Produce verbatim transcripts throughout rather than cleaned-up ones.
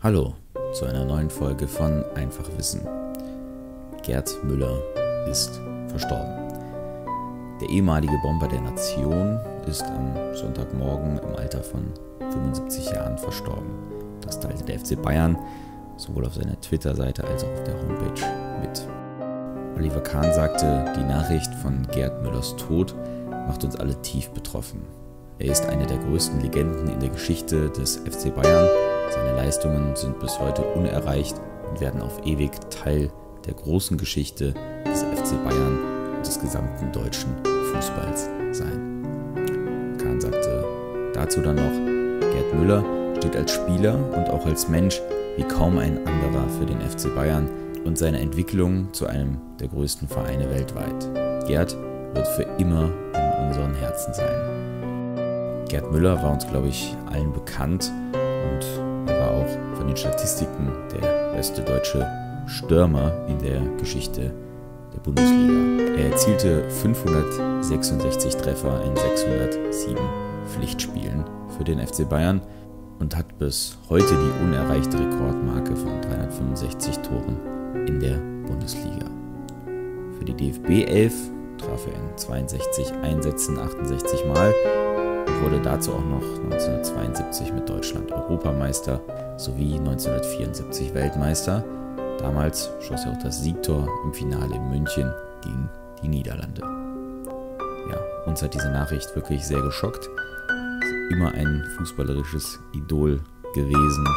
Hallo zu einer neuen Folge von Einfach Wissen. Gerd Müller ist verstorben. Der ehemalige Bomber der Nation ist am Sonntagmorgen im Alter von fünfundsiebzig Jahren verstorben. Das teilte der F C Bayern sowohl auf seiner Twitter-Seite als auch auf der Homepage mit. Oliver Kahn sagte, die Nachricht von Gerd Müllers Tod macht uns alle tief betroffen. Er ist eine der größten Legenden in der Geschichte des F C Bayern. Seine Leistungen sind bis heute unerreicht und werden auf ewig Teil der großen Geschichte des F C Bayern und des gesamten deutschen Fußballs sein. Kahn sagte dazu dann noch, Gerd Müller steht als Spieler und auch als Mensch wie kaum ein anderer für den F C Bayern und seine Entwicklung zu einem der größten Vereine weltweit. Gerd wird für immer in unseren Herzen sein. Gerd Müller war uns, glaube ich, allen bekannt und er war auch von den Statistiken der beste deutsche Stürmer in der Geschichte der Bundesliga. Er erzielte fünfhundertsechsundsechzig Treffer in sechshundertsieben Pflichtspielen für den F C Bayern und hat bis heute die unerreichte Rekordmarke von dreihundertfünfundsechzig Toren in der Bundesliga. Für die D F B elf traf er in zweiundsechzig Einsätzen achtundsechzig Mal und wurde dazu auch noch neunzehnhundertzweiundsiebzig mit Deutschland Europameister sowie neunzehnhundertvierundsiebzig Weltmeister. Damals schoss er auch das Siegtor im Finale in München gegen die Niederlande. Ja, uns hat diese Nachricht wirklich sehr geschockt. Ist immer ein fußballerisches Idol gewesen.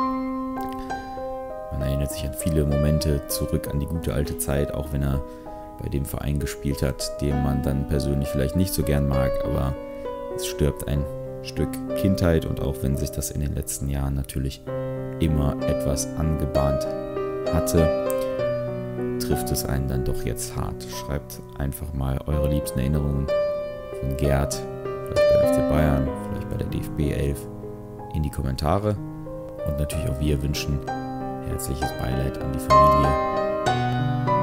Man erinnert sich an viele Momente zurück an die gute alte Zeit, auch wenn er bei dem Verein gespielt hat, den man dann persönlich vielleicht nicht so gern mag, aber es stirbt ein Stück Kindheit und auch wenn sich das in den letzten Jahren natürlich immer etwas angebahnt hatte, trifft es einen dann doch jetzt hart. Schreibt einfach mal eure liebsten Erinnerungen von Gerd, vielleicht bei F C Bayern, vielleicht bei der D F B elf, in die Kommentare und natürlich auch wir wünschen herzliches Beileid an die Familie.